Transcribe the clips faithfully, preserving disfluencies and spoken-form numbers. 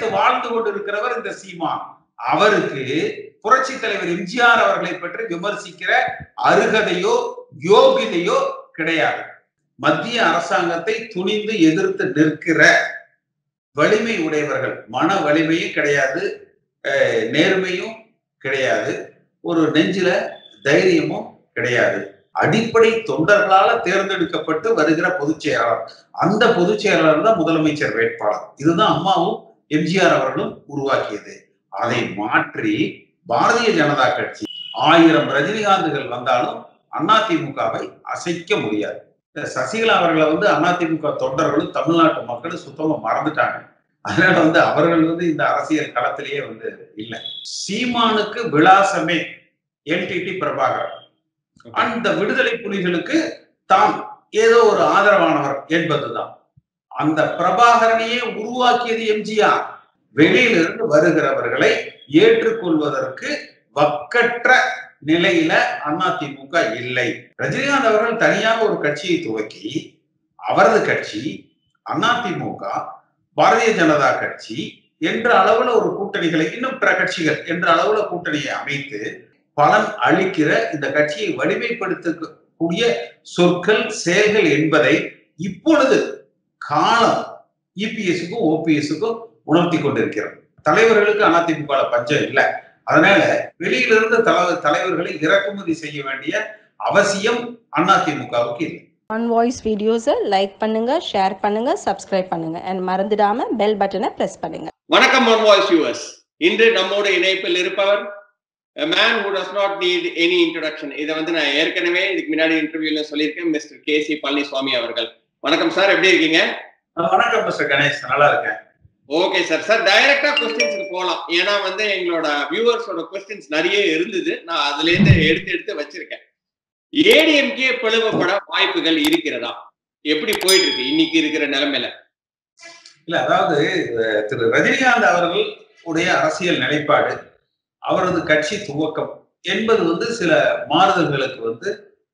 வாழ்ந்து கொண்டிருக்கிறவர் இந்த சீமான். அவருக்கு புரட்சி தலைவர் எம்ஜிஆர் அவர்களை பற்றி விமர்சிக்கிற அருகதையோ யோகிதையோ கிடையாது. மத்திய அரசாங்கத்தை துணிந்து எதிர்த்து நிற்கிற வலிமை உடையவர்கள், மன வலிமையும் கிடையாது, நேர்மையும் கிடையாது, ஒரு நெஞ்சில தைரியமும் கிடையாது. அடிப்படை தொண்டர்களால தேர்ந்தெடுக்கப்பட்டு வருகிற பொதுச் செயலாளர். அந்த பொதுச் செயலாளர் தான் முதலமைச்சர் வேட்பாளர். இதுதான் அம்மாவும் எம்ஜிஆர் அவர்களும் உருவாக்கியது. அதை மாற்றி பாரதிய ஜனதா கட்சி ஆயிரம் ரஜினிகாந்துகள் வந்தாலும் அதிமுகவை அசைக்க முடியாது. சசிகலா அவர்களை வந்து அதிமுக தொண்டர்களும் தமிழ்நாட்டு மக்களும் சுத்தமா மறந்துட்டாங்க. அதனால வந்து அவர்கள் வந்து இந்த அரசியல் களத்திலேயே வந்து இல்லை. சீமானுக்கு விலாசமே என்டிடி பிரபாகரன். அந்த விடுதலை புலிகளுக்கு தான் ஏதோ ஒரு ஆதரவானவர் என்பதுதான். அந்த பிரபாகரனையே உருவாக்கியது எம்ஜிஆர். வெளியிலிருந்து வருகிறவர்களை ஏற்றுக்கொள்வதற்கு வக்கற்ற நிலையில அதிமுக இல்லை. ரஜினிகாந்த் அவர்கள் தனியாக ஒரு கட்சியை துவக்கி அவரது கட்சி அதிமுக பாரதிய ஜனதா கட்சி என்ற அளவுல ஒரு கூட்டணிகளை, இன்னும் பிற கட்சிகள் என்ற அளவுல கூட்டணியை அமைத்து பலன் அளிக்கிற இந்த கட்சியை வலிமைப்படுத்தக்கூடிய சொற்கள் செயல்கள் என்பதை இப்பொழுது காலம் இபிஎஸ்க்கும் ஓபிஎஸ்க்கும் உணர்த்தி கொண்டிருக்கிறது. தலைவர்களுக்கு அதிமுக பஞ்சம் இல்லை. அதனால வெளியிலிருந்து தலைவர்களை இறக்குமதி செய்ய வேண்டிய அவசியம் அதிமுகவுக்கு இல்லை. ஒன் வாய்ஸ் வீடியோஸை லைக் பண்ணுங்க, ஷேர் பண்ணுங்க, சப்ஸ்கிரைப் பண்ணுங்க and மறந்துடாம பெல் பட்டனை பிரஸ் பண்ணுங்க. வணக்கம் ஒன் வாய்ஸ் வியூவர்ஸ். இன்று நம்மோடு இணைப்பில் இருப்பவர் a man who does not need any introduction. இதை வந்து நான் ஏற்கனவே இதுக்கு முன்னாடி இன்டர்வியூல சொல்லியிருக்கேன். மிஸ்டர் கே சி பழனிசாமி அவர்கள். வணக்கம் சார், எப்படி இருக்கீங்க? வணக்கம் மிஸ்டர் கணேஷ், நல்லா இருக்கேன். Okay sir. சார் டைரக்டா கொஸ்டின்ஸ்க்கு போகலாம். ஏன்னா வந்து எங்களோட வியூவர்ஸோட கொஸ்டின்ஸ் நிறைய இருந்தது. நான் அதுல இருந்து எடுத்து எடுத்து வச்சிருக்கேன். ஏடிஎம்கே பிளவுபட வாய்ப்புகள் இருக்கிறதா? எப்படி போயிட்டு இருக்கு இன்னைக்கு இருக்கிற நிலைமையில? இல்ல, அதாவது திரு ரஜினிகாந்த் அவர்கள் உடைய அரசியல் நிலைப்பாடு, அவரது கட்சி துவக்கம் என்பது வந்து சில மாறுதல்களுக்கு வந்து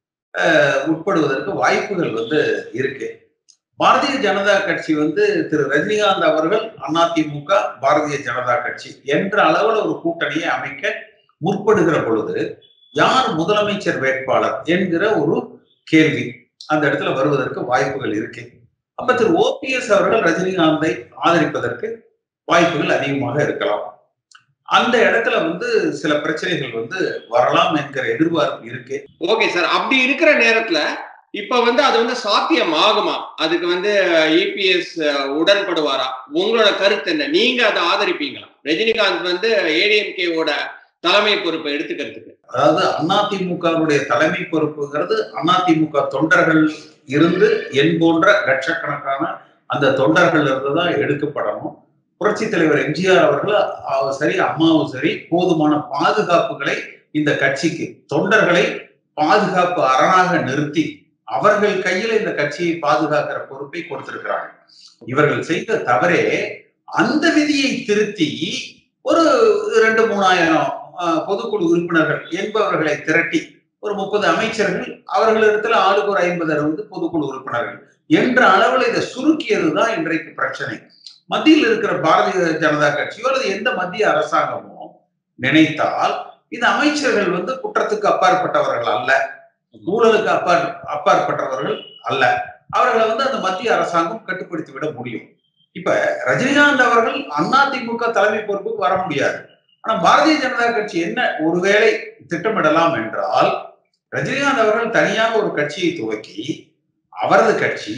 உட்படுவதற்கு வாய்ப்புகள் வந்து இருக்கு. பாரதிய ஜனதா கட்சி வந்து திரு ரஜினிகாந்த் அவர்கள் அதிமுக பாரதிய ஜனதா கட்சி என்ற அளவுல ஒரு கூட்டணியை அமைக்க முற்படுகிற பொழுது யார் முதலமைச்சர் வேட்பாளர் என்கிற ஒரு கேள்வி அந்த இடத்துல வருவதற்கு வாய்ப்புகள் இருக்கு. அப்ப திரு ஓபிஎஸ் அவர்கள் ரஜினிகாந்தை ஆதரிப்பதற்கு வாய்ப்புகள் அதிகமாக இருக்கலாம். அந்த இடத்துல வந்து சில பிரச்சனைகள் வந்து வரலாம் என்கிற எதிர்பார்ப்பு இருக்கு. ஓகே சார், அப்படி இருக்கிற நேரத்துல இப்ப வந்து அது வந்து சாத்தியம் ஆகுமா? அதுக்கு வந்து இபிஎஸ் உடன்படுவாரா? உங்களோட கருத்து என்ன? நீங்க அதை ஆதரிப்பீங்களா? ரஜினிகாந்த் வந்து ஏடிஎம்கேவோட தலைமை பொறுப்பை எடுத்துக்கிறதுக்கு. அதாவது அதிமுகவுடைய தலைமை பொறுப்புங்கிறது அதிமுக தொண்டர்கள் இருந்து என் போன்ற லட்சக்கணக்கான அந்த தொண்டர்கள் இருந்துதான் எடுக்கப்படணும். புரட்சி தலைவர் எம்ஜிஆர் அவர்கள் சரி, அம்மாவும் சரி, போதுமான பாதுகாப்புகளை இந்த கட்சிக்கு, தொண்டர்களை பாதுகாப்பு அரணாக நிறுத்தி அவர்கள் கையில இந்த கட்சியை பாதுகாக்கிற பொறுப்பை கொடுத்திருக்கிறாங்க. இவர்கள் செய்த தவறே அந்த விதியை திருத்தி ஒரு இரண்டு மூணாயிரம் பொதுக்குழு உறுப்பினர்கள் என்பவர்களை திரட்டி ஒரு முப்பது அமைச்சர்கள், அவர்களிடத்துல ஆளுக்கு ஒரு ஐம்பது அறுபது பொதுக்குழு உறுப்பினர்கள் என்ற அளவுல இதை சுருக்கியதுதான் இன்றைக்கு பிரச்சனை. மத்தியில் இருக்கிற பாரதிய ஜனதா கட்சியோ அல்லது எந்த மத்திய அரசாங்கமோ நினைத்தால் இந்த அமைச்சர்கள் வந்து குற்றத்துக்கு அப்பாற்பட்டவர்கள் அல்ல, ஊழலுக்கு அப்பாற் அப்பாற்பட்டவர்கள் அல்ல, அவர்களை வந்து அந்த மத்திய அரசாங்கம் கட்டுப்படுத்தி விட முடியும். இப்ப ரஜினிகாந்த் அவர்கள் அதிமுக தலைமை பொறுப்புக்கு வர முடியாது. ஆனா பாரதிய ஜனதா கட்சி என்ன ஒருவேளை திட்டமிடலாம் என்றால், ரஜினிகாந்த் அவர்கள் தனியாக ஒரு கட்சியை துவக்கி அவரது கட்சி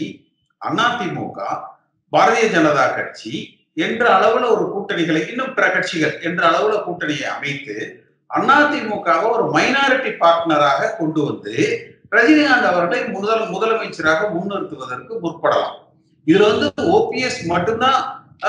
அதிமுக பாரதிய ஜனதா கட்சி என்ற அளவுல ஒரு கூட்டணிகளை, இன்னும் பிற கட்சிகள் என்ற அளவுல கூட்டணியை அமைத்து அதிமுகவை ஒரு மைனாரிட்டி பார்ட்னராக கொண்டு வந்து ரஜினிகாந்த் அவர்களை முதல் முதலமைச்சராக முன்னிறுத்துவதற்கு முற்படலாம். இதுல வந்து ஓபிஎஸ் மட்டும்தான்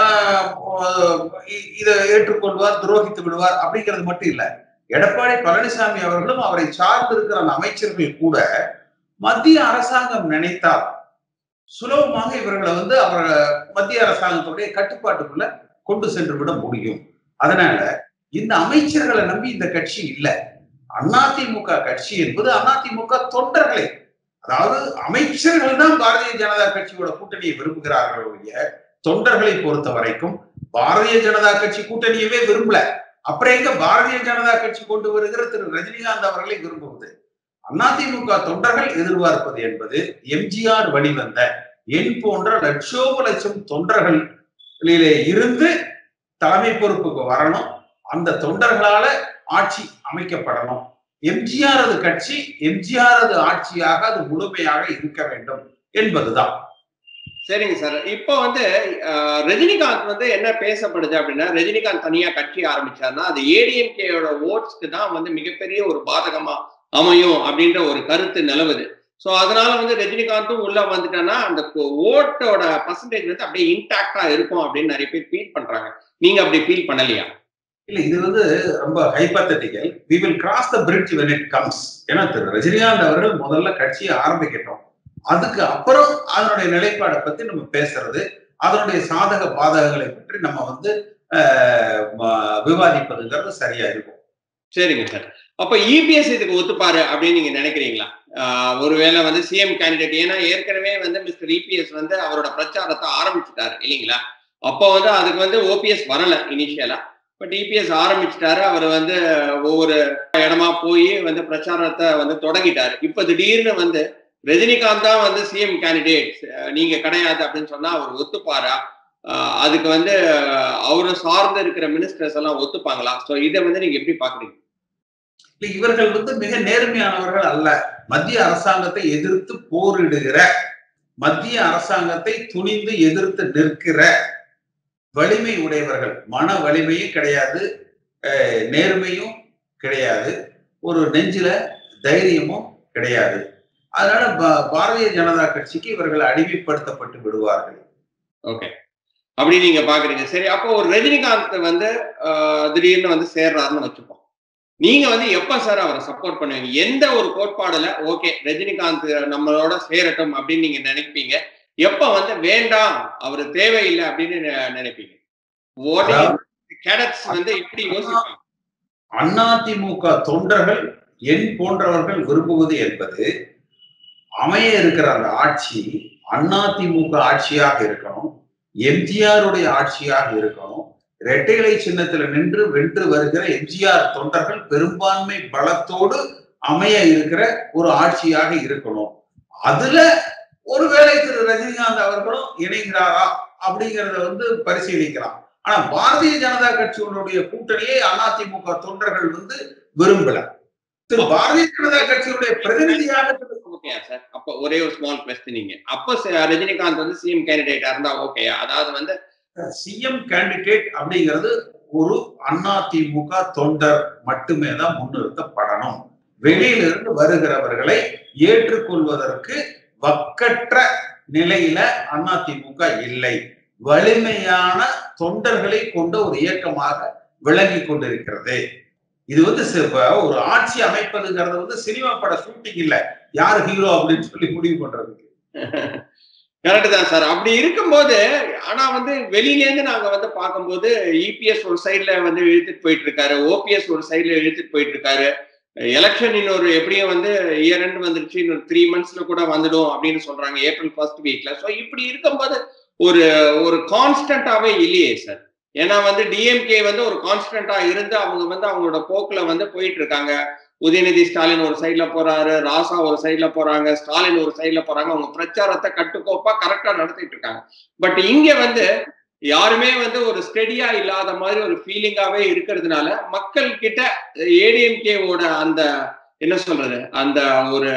இதை ஏற்றுக்கொள்வார், துரோகித்து விடுவார் அப்படிங்கிறது மட்டும் இல்ல. எடப்பாடி பழனிசாமி அவர்களும் அவரை சார்ந்து இருக்கிற அந்த அமைச்சர்கள் கூட மத்திய அரசாங்கம் நினைத்தால் சுலபமாக இவர்களை வந்து அவர் மத்திய அரசாங்கத்துடைய கட்டுப்பாட்டுக்குள்ள கொண்டு சென்று விட முடியும். அதனால இந்த அமைச்சர்களை நம்பி இந்த கட்சி இல்லை. அதிமுக கட்சி என்பது அதிமுக தொண்டர்களை, அதாவது அமைச்சர்கள் தான் பாரதிய ஜனதா கட்சியோட கூட்டணியை விரும்புகிறார்களுடைய தொண்டர்களை பொறுத்த வரைக்கும் பாரதிய ஜனதா கட்சி கூட்டணியவே விரும்பல. அப்புறம் எங்க பாரதிய ஜனதா கட்சி கொண்டு வருகிற திரு ரஜினிகாந்த் அவர்களை விரும்புவது? அதிமுக தொண்டர்கள் எதிர்பார்ப்பது என்பது எம்ஜிஆர் வழிவந்த என் போன்ற லட்சோப லட்சம் தொண்டர்களிலே இருந்து தலைமை பொறுப்புக்கு வரணும். அந்த தொண்டர்களால ஆட்சி அமைக்கப்படணும். எம்ஜிஆரது கட்சி எம்ஜிஆரது ஆட்சியாக அது முழுமையாக இருக்க வேண்டும் என்பதுதான். சரிங்க சார். இப்போ வந்து ரஜினிகாந்த் வந்து என்ன பேசப்படுது அப்படின்னா, ரஜினிகாந்த் தனியா கட்சி ஆரம்பிச்சாருன்னா அது ஏடிஎம்கேயோட ஓட்ஸ்க்கு தான் வந்து மிகப்பெரிய ஒரு பாதகமா அமையும் அப்படின்ற ஒரு கருத்து நிலவுது. சோ அதனால வந்து ரஜினிகாந்தும் உள்ள வந்துட்டான்னா அந்த ஓட்டோட பர்சன்டேஜ் வந்து அப்படியே இன்டாக்டா இருக்கும் அப்படின்னு நிறைய பேர் ஃபீல் பண்றாங்க. நீங்க அப்படி ஃபீல் பண்ணலையா? இல்ல, இது வந்து ரொம்ப hypothetical. we will cross the bridge when it comes. ஏன்னா திரு ரஜினிகாந்த் அவர்கள் முதல்ல கட்சியை ஆரம்பிக்கட்டும், அதுக்கு அப்புறம் அதனுடைய நிலைப்பாடை பத்தி நம்ம பேசுறது, அதனுடைய சாதக பாதகங்களை பற்றி நம்ம வந்து விவாதிப்பதுங்கிறது சரியா இருக்கும். சரிங்க சார். அப்ப இபிஎஸ் இதுக்கு ஒத்துப்பாரு அப்படின்னு நீங்க நினைக்கிறீங்களா? ஒருவேளை வந்து சிஎம் கேண்டிடேட், ஏன்னா ஏற்கனவே வந்து மிஸ்டர் இபிஎஸ் வந்து அவரோட பிரச்சாரத்தை ஆரம்பிச்சுட்டாரு இல்லைங்களா? அப்போ வந்து அதுக்கு வந்து ஓபிஎஸ் வரல இனிஷியலா, பட் இபிஎஸ் ஆரம்பிச்சுட்டாரு. அவர் வந்து ஒவ்வொரு இடமா போய் வந்து பிரச்சாரத்தை வந்து தொடங்கிட்டாரு. இப்ப திடீர்னு வந்து ரஜினிகாந்த் தான் வந்து சிஎம் கேண்டிடேட், நீங்க கிடையாது அப்படின்னு சொன்னா அவர் ஒத்துப்பாரா? அதுக்கு வந்து அவரு சார்ந்து இருக்கிற மினிஸ்டர்ஸ் எல்லாம் ஒத்துப்பாங்களா? சோ இதை வந்து நீங்க எப்படி பாக்குறீங்க? இவர்கள் வந்து மிக நேர்மையானவர்கள் அல்ல. மத்திய அரசாங்கத்தை எதிர்த்து போரிடுகிற, மத்திய அரசாங்கத்தை துணிந்து எதிர்த்து நிற்கிற வலிமை உடையவர்கள். மன வலிமையும் கிடையாது, நேர்மையும் கிடையாது, ஒரு நெஞ்சில தைரியமும் கிடையாது. அதனால பாரதிய ஜனதா கட்சிக்கு இவர்கள் அடிமைப்படுத்தப்பட்டு விடுவார்கள். ஓகே, அப்படி நீங்க பாக்குறீங்க. சரி, அப்போ ஒரு ரஜினிகாந்த் வந்து திடீர்னு வந்து சேர்றாருன்னு வச்சுப்போம். நீங்க வந்து எப்ப சார் அவரை சப்போர்ட் பண்ணுவீங்க? எந்த ஒரு கோட்பாடுல ஓகே ரஜினிகாந்த் நம்மளோட சேரட்டும் அப்படின்னு நீங்க நினைப்பீங்க? எப்ப வந்து வேண்டாம் அவரு தேவையில்லை அப்படின்னு நினைப்பீங்க? வந்து எப்படி யோசிப்பாங்க? அதிமுக தொண்டர்கள் என் போன்றவர்கள் விரும்புவது என்பது அமைய இருக்கிற அந்த ஆட்சி அதிமுக ஆட்சியாக இருக்கணும், எம்ஜிஆருடைய ஆட்சியாக இருக்கணும். இரட்டைலை சின்னத்துல நின்று வென்று வருகிற எம்ஜிஆர் தொண்டர்கள் பெரும்பான்மை பலத்தோடு அமைய இருக்கிற ஒரு ஆட்சியாக இருக்கணும். அதுல ஒருவேளை திரு ரஜினிகாந்த் அவர்களும் இணைகிறாரா அப்படிங்கிறத வந்து பரிசீலிக்கலாம். ஆனா பாரதிய ஜனதா கட்சியினுடைய கூட்டணியை அதிமுக தொண்டர்கள் வந்து விரும்பல. திரு பாரதிய ஜனதா கட்சியுடைய பிரதிநிதியாக சார், அப்ப ஒரே ஒரு ஸ்மால் கொஸ்டின், நீங்க அப்ப ரஜினிகாந்த் வந்து சிஎம் கேண்டிடேட்டா இருந்தா ஓகேயா? அதாவது வந்து சிஎம் கேண்டிடேட் அப்படிங்கிறது ஒரு அதிமுக தொண்டர் மட்டுமே தான் முன்னிறுத்தப்படணும். வெளியிலிருந்து வருகிறவர்களை ஏற்றுக்கொள்வதற்கு வக்கற்ற நிலையில அதிமுக இல்லை. வலிமையான தொண்டர்களை கொண்ட ஒரு இயக்கமாக விளங்கி கொண்டிருக்கிறது. இது வந்து ஒரு ஆட்சி அமைப்பதுங்கிறது வந்து சினிமா பட ஷூட்டிங் இல்ல, யாரு ஹீரோ அப்படின்னு சொல்லி முடிவு பண்றதுக்கு. கரெக்ட் தான் சார். அப்படி இருக்கும்போது ஆனா வந்து வெளியில இருந்து நாங்க வந்து பார்க்கும்போது இபிஎஸ் ஒரு சைட்ல வந்து இழுத்துட்டு போயிட்டு இருக்காரு, ஓபிஎஸ் ஒரு சைட்ல இழுத்துட்டு போயிட்டு இருக்காரு. எலெக்ஷன் இன்னொரு எப்படியும் வந்து இயர் எண்ட் வந்துருச்சு, இன்னொரு த்ரீ மந்த்ஸ்ல கூட வந்துடும் அப்படின்னு சொல்றாங்க, ஏப்ரல் ஃபர்ஸ்ட் வீக்ல. ஸோ இப்படி இருக்கும்போது ஒரு ஒரு கான்ஸ்டன்டாவே இல்லையே சார். ஏன்னா வந்து டிஎம்கே வந்து ஒரு கான்ஸ்டன்டா இருந்து அவங்க வந்து அவங்களோட போக்குல வந்து போயிட்டு இருக்காங்க. உதயநிதி ஸ்டாலின் ஒரு சைட்ல போறாரு, ராசா ஒரு சைட்ல போறாங்க, ஸ்டாலின் ஒரு சைட்ல போறாங்க. அவங்க பிரச்சாரத்தை கட்டுக்கோப்பா கரெக்டா நடத்திட்டு இருக்காங்க. பட் இங்க வந்து யாருமே வந்து ஒரு ஸ்டெடியா இல்லாத மாதிரி ஒரு ஃபீலிங்காவே இருக்கிறதுனால மக்கள் கிட்ட ஏடிஎம்கேவோட அந்த என்ன சொல்றது அந்த ஒரு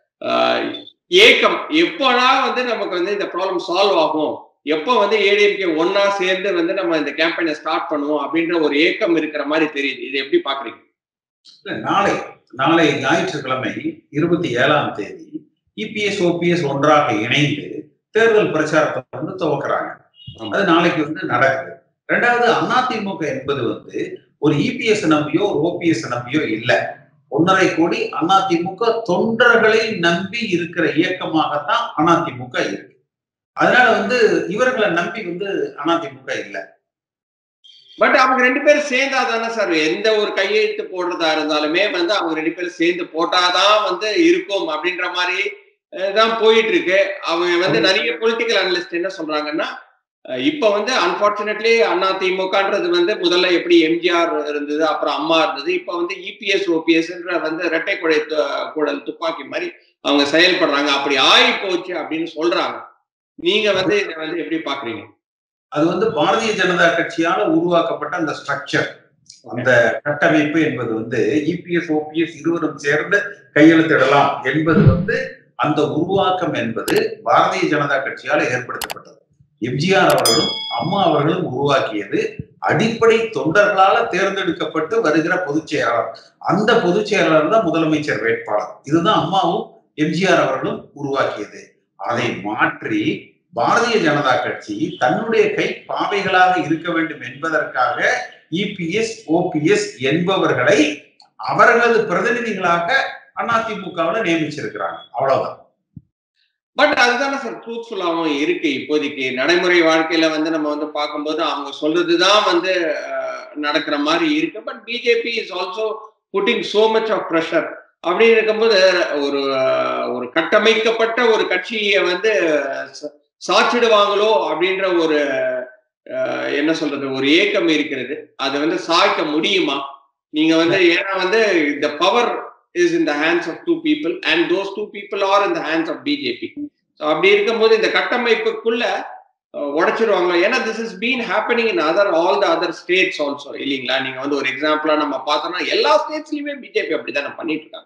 ஏக்கம் எப்போனா வந்து நமக்கு வந்து இந்த ப்ராப்ளம் சால்வ் ஆகும், எப்போ வந்து ஏடிஎம்கே ஒன்னா சேர்ந்து வந்து நம்ம இந்த கேம்பெயினை ஸ்டார்ட் பண்ணுவோம் அப்படின்ற ஒரு ஏக்கம் இருக்கிற மாதிரி தெரியுது. இது எப்படி பாக்குறீங்க? நாளை நாளை ஞாயிற்றுக்கிழமை இருபத்தி ஏழாம் தேதி இபிஎஸ் ஓபிஎஸ் ஒன்றாக இணைந்து தேர்தல் பிரச்சாரத்தை வந்து துவக்கிறாங்க. அது நாளைக்கு வந்து நடக்குது. ரெண்டாவது, அதிமுக என்பது வந்து ஒரு இபிஎஸ் நம்பியோ ஒரு ஓபிஎஸ் நம்பியோ இல்ல, ஒன்னரை கோடி அதிமுக தொண்டர்களை நம்பி இருக்கிற இயக்கமாகத்தான் அதிமுக இருக்கு. அதனால வந்து இவர்களை நம்பி வந்து அதிமுக இல்லை. பட் அவங்க ரெண்டு பேரும் சேர்ந்தா தானே சார், எந்த ஒரு கையெழுத்து போடுறதா இருந்தாலுமே வந்து அவங்க ரெண்டு பேரும் சேர்ந்து போட்டாதான் வந்து இருக்கும் அப்படின்ற மாதிரி தான் போயிட்டு இருக்கு. அவங்க வந்து நிறைய பொலிட்டிக்கல் அனலிஸ்ட் என்ன சொல்றாங்கன்னா இப்ப வந்து அன்பார்ச்சுனேட்லி அதிமுகன்றது வந்து முதல்ல எப்படி எம்ஜிஆர் இருந்தது, அப்புறம் அம்மா இருந்தது, இப்ப வந்து இபிஎஸ் ஓபிஎஸ்ன்ற வந்து இரட்டை குழை குழல் துப்பாக்கி மாதிரி அவங்க செயல்படுறாங்க. அப்படி ஆகி போச்சு அப்படின்னு சொல்றாங்க. நீங்க வந்து இதை வந்து எப்படி பாக்குறீங்க? அது வந்து பாரதிய ஜனதா கட்சியால உருவாக்கப்பட்ட அந்த ஸ்ட்ரக்சர், அந்த கட்டமைப்பு என்பது வந்து இபிஎஸ் ஓபிஎஸ் இருவரும் சேர்ந்து கையெழுத்திடலாம் என்பது வந்து அந்த உருவாக்கம் என்பது பாரதிய ஜனதா கட்சியால ஏற்படுத்தப்பட்டது. எம்ஜிஆர் அவர்களும் அம்மா அவர்களும் உருவாக்கியது அடிப்படை தொண்டர்களால தேர்ந்தெடுக்கப்பட்டு வருகிற பொதுச் செயலாளர். அந்த பொதுச் செயலாளர் தான் முதலமைச்சர் வேட்பாளர். இதுதான் அம்மாவும் எம்ஜிஆர் அவர்களும் உருவாக்கியது. அதை மாற்றி பாரதிய ஜனதா கட்சி தன்னுடைய கை பாவைகளாக இருக்க வேண்டும் என்பதற்காக இபிஎஸ் ஓபிஎஸ் என்பவர்களை அவர்களது பிரதிநிதிகளாக அதிமுகவில் நியமிச்சிருக்கிறாங்க. அவ்வளவுதான். பட் அதுதானே சார் ட்ரூத்ஃபுல்லாவும் இருக்கு. இப்போதைக்கு நடைமுறை வாழ்க்கையில வந்து நம்ம வந்து பார்க்கும்போது அவங்க சொல்றதுதான் வந்து நடக்கிற மாதிரி இருக்கு. But BJP is also putting so much of pressure. அப்படின்னு இருக்கும்போது ஒரு ஒரு கட்டமைக்கப்பட்ட ஒரு கட்சியை வந்து சாச்சிடுவாங்களோ அப்படின்ற ஒரு என்ன சொல்றது ஒரு ஏக்கம் இருக்கிறது. அதை வந்து சாய்க்க முடியுமா? நீங்க வந்து ஏன்னா வந்து இந்த power is in the hands of two people and those two people are in the hands of B J P. So அப்படி இருக்கும்போது இந்த கட்டமைப்புக்குள்ள உடைச்சிருவாங்களா? ஏன்னா this has been happening in other all the other states also இல்லீங்களா? நீங்க வந்து ஒரு எக்ஸாம்பிளா நம்ம பார்த்தோம்னா எல்லா ஸ்டேட்ஸ்லயுமே பிஜேபி அப்படிதான் பண்ணிட்டு இருக்காங்க.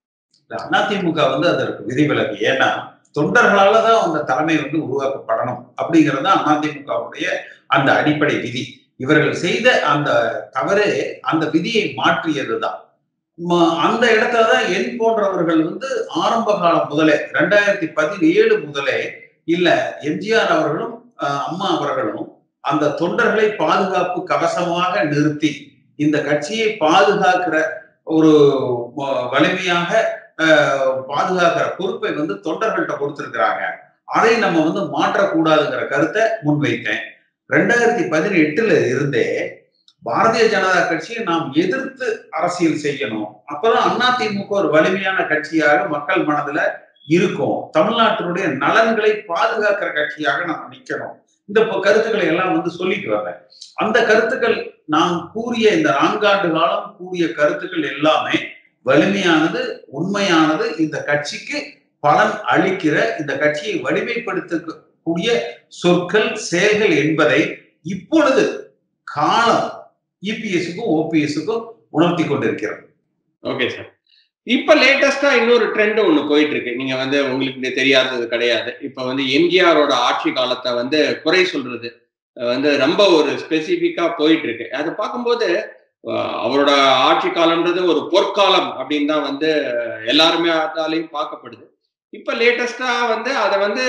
அதிமுக வந்து அதற்கு விதிவிலக்கு. ஏன்னா தொண்டர்களாலதான் அந்த தலைமை வந்து உருவாக்கப்படணும் அப்படிங்கிறது அதிமுகவுடைய அந்த அடிப்படை விதி. இவர்கள் செய்த அந்த தவறு அந்த விதியை மாற்றியதுதான். அந்த இடத்துலதான் என் போன்றவர்கள் வந்து ஆரம்ப காலம் முதலே ரெண்டாயிரத்தி பதினேழு முதலே இல்ல எம்ஜிஆர் அவர்களும் அம்மா அவர்களும் அந்த தொண்டர்களை பாதுகாப்பு கவசமாக நிறுத்தி இந்த கட்சியை பாதுகாக்கிற ஒரு வலிமையாக பாதுகாக்கிற பொறுப்பை வந்து தொண்டர்கள்ட்ட கொடுத்திருக்கிறாங்க. அதை நம்ம வந்து மாற்றக்கூடாதுங்கிற கருத்தை முன்வைத்தேன். ரெண்டாயிரத்தி பதினெட்டுல இருந்தே பாரதிய ஜனதா கட்சியை நாம் எதிர்த்து அரசியல் செய்யணும். அப்பதான் அதிமுக ஒரு வலிமையான கட்சியாக மக்கள் மனதுல இருக்கும். தமிழ்நாட்டினுடைய நலன்களை பாதுகாக்கிற கட்சியாக நாம் நிக்கணும். இந்த கருத்துக்களை எல்லாம் வந்து சொல்லிட்டு வர்றேன். அந்த கருத்துக்கள் நாம் கூறிய இந்த நான்காண்டு காலம் கூறிய கருத்துக்கள் எல்லாமே வலிமையானது, உண்மையானது, இந்த கட்சிக்கு பலன் அளிக்கிற, இந்த கட்சியை வலிமைப்படுத்தக்கூடிய சொற்கள் செயல்கள் என்பதை இப்பொழுது காலம் இபிஎஸ்க்கும் ஓபிஎஸ்க்கும் உணர்த்தி கொண்டிருக்கிறது. Okay sir. இப்ப லேட்டஸ்டா இன்னொரு ட்ரெண்ட் ஒண்ணு போயிட்டு இருக்கு. நீங்க வந்து உங்களுக்கு தெரியாதது கிடையாது. இப்ப வந்து எம்ஜிஆரோட ஆட்சி காலத்தை வந்து குறை சொல்றது வந்து ரொம்ப ஒரு ஸ்பெசிபிக்கா போயிட்டு இருக்கு. அதை பார்க்கும்போது அவரோட ஆட்சி காலம்ன்றது ஒரு பொற்காலம் அப்படின்னு தான் வந்து எல்லாருமே அதாலையும் பார்க்கப்படுது. இப்ப லேட்டஸ்டா வந்து அதை வந்து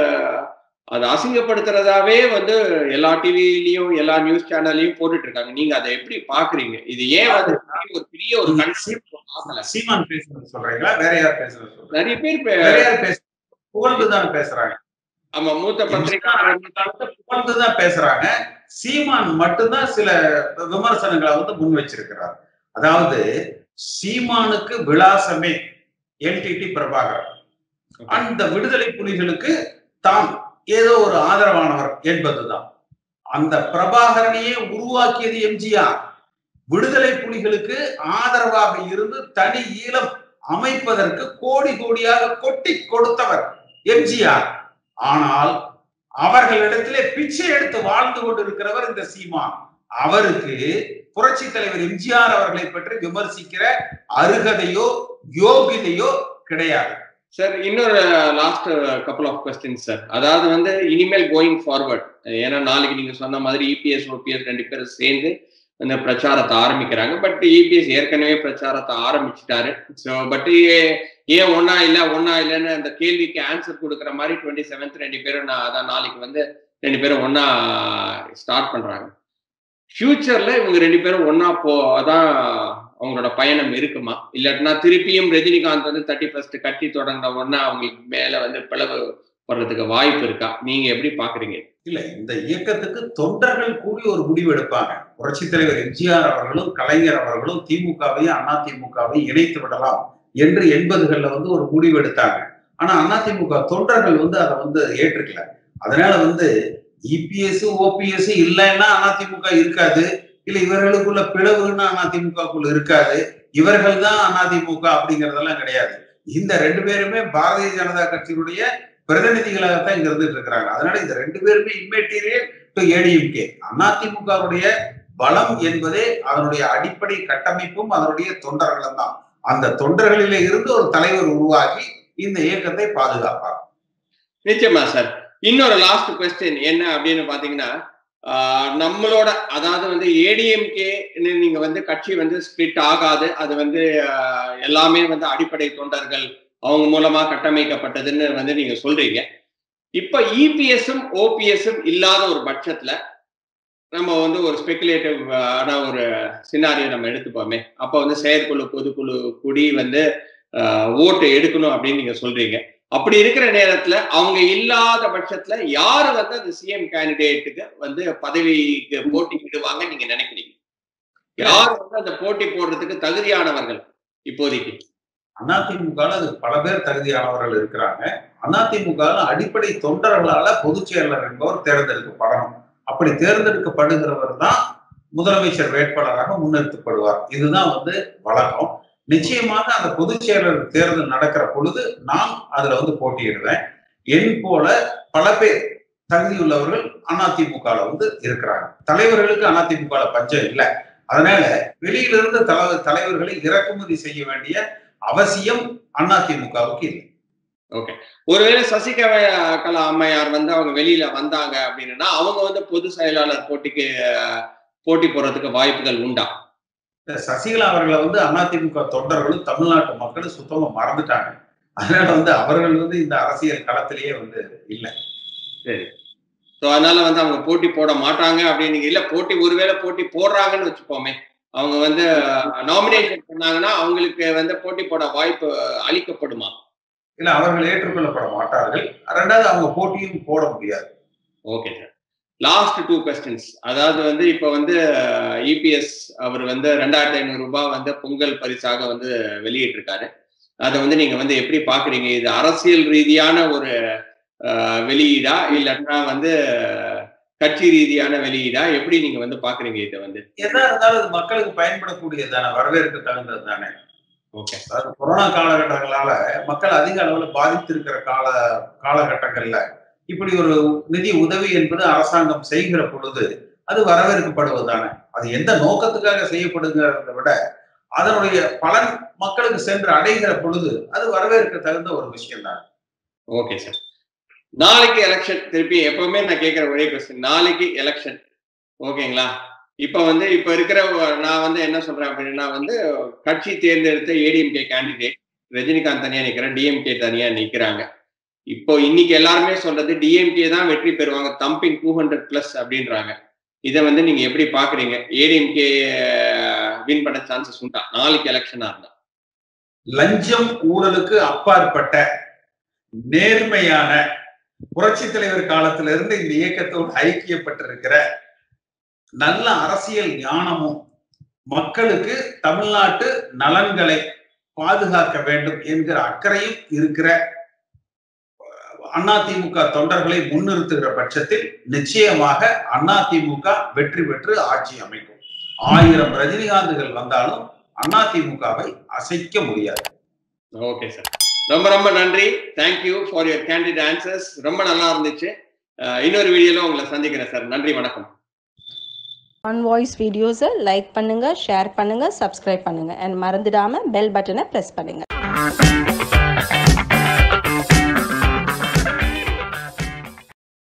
அதை அசிங்கப்படுத்துறதாவே வந்து எல்லா டிவிலையும் எல்லா நியூஸ் சேனல்லையும் போட்டுட்டு இருக்காங்க. நீங்க அதை எப்படி பாக்குறீங்க? இது ஏன் வந்து ஒரு பெரிய ஒரு சீமான் பேசுறது சொல்றீங்களா? வேற யார் பேசுறது? நிறைய பேர் புகழ்ந்துதான் பேசுறாங்க. ஆமா, மூத்த பத்திரிகை புகழ்ந்துதான் பேசுறாங்க. சீமான் மட்டும்தான் சில விமர்சனங்களை வந்து முன் வச்சிருக்கிறார். அதாவது சீமானுக்கு விலாசமே எல்டிடி பிரபாகரன், அந்த விடுதலை புலிகளுக்கு தான் ஏதோ ஒரு ஆதரவானவர் என்பதுதான். அந்த பிரபாகரனையே உருவாக்கியது எம்ஜிஆர். விடுதலை புலிகளுக்கு ஆதரவாக இருந்து தனி ஈழம் அமைப்பதற்கு கோடி கோடியாக கொட்டி கொடுத்தவர் எம்ஜிஆர். ஆனால் அவர்களிடத்திலே பிச்சை எடுத்து வாழ்ந்து கொண்டிருக்கிறவர் இந்த சீமான். அவருக்கு புரட்சி தலைவர் எம்ஜிஆர் அவர்களை பற்றி விமர்சிக்கிற அருகதையோ யோகிதையோ கிடையாது. சார், இன்னொரு last couple of question sir. அதாவது வந்து இனிமேல் கோயிங் ஃபார்வர்ட், ஏன்னா நாளைக்கு நீங்க சொன்ன மாதிரி இபிஎஸ் ஓபிஎஸ் ரெண்டு பேரும் சேர்ந்து அந்த பிரச்சாரத்தை ஆரம்பிக்கிறாங்க. பட் இபிஎஸ் ஏற்கனவே பிரச்சாரத்தை ஆரம்பிச்சுட்டாரு. ஸோ பட் ஏன் ஒன்னா இல்லை ஒன்னா இல்லைன்னு அந்த கேள்விக்கு ஆன்சர் கொடுக்குற மாதிரி டுவெண்ட்டி செவன்த் ரெண்டு பேரும் நான் அதான் நாளைக்கு வந்து ரெண்டு பேரும் ஒன்னா ஸ்டார்ட் பண்றாங்க. ஃபியூச்சர்ல இவங்க ரெண்டு பேரும் ஒன்னா போ அதான் அவங்களோட பயணம் இருக்குமா? இல்லாட்டினா திருப்பியும் ரஜினிகாந்த் வந்து தேர்ட்டி ஃபர்ஸ்ட் கட்டி தொடங்கின உடனே அவங்களுக்கு மேல வந்து பிளவு வர்றதுக்கு வாய்ப்பு இருக்கா? நீங்க எப்படி பாக்குறீங்க? இல்ல, இந்த இயக்கத்துக்கு தொண்டர்கள் கூடி ஒரு முடிவு எடுப்பாங்க. புரட்சி தலைவர் எம்ஜிஆர் அவர்களும் கலைஞர் அவர்களும் திமுகவையும் அதிமுகவையும் இணைத்து விடலாம் என்று எண்பதுகள்ல வந்து ஒரு முடிவு எடுத்தாங்க. ஆனா அதிமுக தொண்டர்கள் வந்து அதை வந்து ஏற்றுக்கல. அதனால வந்து இபிஎஸ் ஓபிஎஸ் இல்லைன்னா அதிமுக இருக்காது, இல்ல இவர்களுக்குள்ள பிளவுன்னா அதிமுகக்குள்ள இருக்காது, இவர்கள் தான் அதிமுக அப்படிங்கறதெல்லாம் கிடையாது. இந்த ரெண்டு பேருமே பாரதிய ஜனதா கட்சியினுடைய பிரதிநிதிகளாகத்தான் இங்க இருந்துட்டு இருக்கிறாங்க. அதனால இந்த ரெண்டு பேருமே இம்மெட்டீரியல் டு ஏடிஎம்கே. அதிமுகவுடைய பலம் என்பதே அதனுடைய அடிப்படை கட்டமைப்பும் அதனுடைய தொண்டர்களும் தான். அந்த தொண்டர்களிலே இருந்து ஒரு தலைவர் உருவாகி இந்த இயக்கத்தை பாதுகாப்பார். நிச்சயமா சார். இன்னொரு லாஸ்ட் கொஸ்டின் என்ன அப்படின்னு பாத்தீங்கன்னா, நம்மளோட அதாவது வந்து ஏடிஎம்கே நீங்க வந்து கட்சி வந்து ஸ்பிளிட் ஆகாது, அது வந்து எல்லாமே வந்து அடிப்படை தொண்டர்கள் அவங்க மூலமா கட்டமைக்கப்பட்டதுன்னு வந்து நீங்க சொல்றீங்க. இப்ப இபிஎஸும் ஓபிஎஸும் இல்லாத ஒரு பட்சத்துல நம்ம வந்து ஒரு ஸ்பெகுலேட்டிவ் ஆன ஒரு சினாரியோ நம்ம எடுத்துப்போமே. அப்ப வந்து செயற்குழு பொதுக்குழு கூடி வந்து ஓட்டு எடுக்கணும் அப்படின்னு நீங்க சொல்றீங்க. அப்படி இருக்கிற நேரத்துல அவங்க இல்லாத பட்சத்துல யாரு வந்து அந்த சிஎம் கேண்டிடேட்டுக்கு வந்து பதவிக்கு போட்டியிடுவாங்க நீங்க நினைக்கிறீங்க? யாரு வந்து அந்த போட்டி போடுறதுக்கு தகுதியானவர்கள் இப்போதைக்கு? அதிமுக அது பல பேர் தகுதியானவர்கள் இருக்கிறாங்க. அதிமுக அடிப்படை தொண்டர்களால பொதுச் செயலர் என்பவர் தேர்ந்தெடுக்கப்படணும். அப்படி தேர்ந்தெடுக்கப்படுகிறவர் தான் முதலமைச்சர் வேட்பாளராக முன்னிறுத்தப்படுவார். இதுதான் வந்து வழக்கம். நிச்சயமாக அந்த பொதுச் செயலர் தேர்தல் நடக்கிற பொழுது நான் அதுல வந்து போட்டியிடுவேன். என் போல பல பேர் தகுதியுள்ளவர்கள் அதிமுக வந்து இருக்கிறாங்க. தலைவர்களுக்கு அதிமுக பஞ்சம் இல்லை. அதனால வெளியிலிருந்து தலை தலைவர்களை இறக்குமதி செய்ய வேண்டிய அவசியம் அதிமுகவுக்கு இல்லை. ஓகே. ஒருவேளை சசிகலா அம்மையார் வந்து அவங்க வெளியில வந்தாங்க அப்படின்னா அவங்க வந்து பொது செயலாளர் போட்டிக்கு போட்டி போறதுக்கு வாய்ப்புகள் உண்டா? சசிகலா அவர்களை வந்து அதிமுக தொண்டர்களும் தமிழ்நாட்டு மக்களும் சுத்தமா மறந்துட்டாங்க. அதனால வந்து அவர்கள் வந்து இந்த அரசியல் களத்திலேயே வந்து இல்லை. சரி. ஸோ அதனால வந்து அவங்க போட்டி போட மாட்டாங்க அப்படின்னு இல்ல, போட்டி ஒருவேளை போட்டி போடுறாங்கன்னு வச்சுப்போமே, அவங்க வந்து நாமினேஷன் பண்ணாங்கன்னா அவங்களுக்கு வந்து போட்டி போட வாய்ப்பு அளிக்கப்படுமா? இல்ல, அவர்கள் ஏற்றுக்கொள்ளப்பட மாட்டார்கள். ரெண்டாவது அவங்க போட்டியும் போட முடியாது. Okay sir. Last two questions. அதாவது வந்து இப்ப வந்து இபிஎஸ் அவர் வந்து ரெண்டாயிரத்தி ஐநூறு ரூபாய் வந்து பொங்கல் பரிசாக வந்து வெளியிட்டிருக்காரு. அதை வந்து நீங்க வந்து எப்படி பாக்குறீங்க? இது அரசியல் ரீதியான ஒரு வெளியீடா இல்லைன்னா வந்து கட்சி ரீதியான வெளியீடா, எப்படி நீங்க வந்து பாக்குறீங்க இதை வந்து? எதா இருந்தாலும் அது மக்களுக்கு பயன்படக்கூடியது தானே, வரவேற்க தகுந்தது தானே. ஓகே. அதாவது கொரோனா காலகட்டங்களால மக்கள் அதிக அளவுல பாதித்திருக்கிற கால காலகட்டங்கள்ல இப்படி ஒரு நிதி உதவி என்பது அரசாங்கம் செய்கிற பொழுது அது வரவேற்கப்படுவதுதானே. அது எந்த நோக்கத்துக்காக செய்யப்படுங்கிறத விட அதனுடைய பலன் மக்களுக்கு சென்று அடைகிற பொழுது அது வரவேற்க தகுந்த ஒரு விஷயம் தான். Okay sir. நாளைக்கு எலெக்ஷன், திருப்பி எப்பவுமே நான் கேட்கிற ஒரே கொஸ்டின், நாளைக்கு எலெக்ஷன் ஓகேங்களா? இப்ப வந்து இப்ப இருக்கிற நான் வந்து என்ன சொல்றேன் அப்படின்னா வந்து கட்சி தேர்ந்தெடுத்த ஏடிஎம்கே கேண்டிடேட் ரஜினிகாந்த் தனியா நிக்கிறேன், டிஎம்கே தனியா நிக்கிறாங்க. இப்போ இன்னைக்கு எல்லாருமே சொல்றது டிஎம்கே தான் வெற்றி பெறுவாங்க, தம்பிங் டூ ஹண்ட்ரட் பிளஸ் அப்படின்றாங்க. இதை வந்து நீங்க எப்படி பாக்குறீங்க? ஏடிஎம்கே வின் பண்ண சான்சஸ் உண்டா நாளைக்கு எலெக்ஷனா இருந்தா? லஞ்சம் ஊழலுக்கு அப்பாற்பட்ட நேர்மையான புரட்சி தலைவர் காலத்திலிருந்து இந்த இயக்கத்தோடு ஐக்கியப்பட்டிருக்கிற நல்ல அரசியல் ஞானமும் மக்களுக்கு தமிழ்நாட்டு நலன்களை பாதுகாக்க வேண்டும் என்கிற அக்கறையும் இருக்கிற அதிமுக தொண்டர்களை முன்னிறுத்துகிற பட்சத்தில் நிச்சயமாக அதிமுக வெற்றி பெற்று ஆட்சி அமைக்கும். ஆயிரம் ரஜினிகாந்துகள் வந்தாலும் அதிமுகவை அசைக்க முடியாது. ஓகே சார், ரொம்ப ரொம்ப நன்றி. Thank you for your candid answers. ரொம்ப நல்லா இருந்துச்சு. இன்னொரு வீடியோல உங்களை சந்திக்கிறேன் சார். நன்றி, வணக்கம். ஆன் வாய்ஸ் வீடியோஸை லைக் பண்ணுங்க, ஷேர் பண்ணுங்க, சப்ஸ்கிரைப் பண்ணுங்க, அண்ட் மறந்துடாம பெல் பட்டனை பிரஸ் பண்ணுங்க.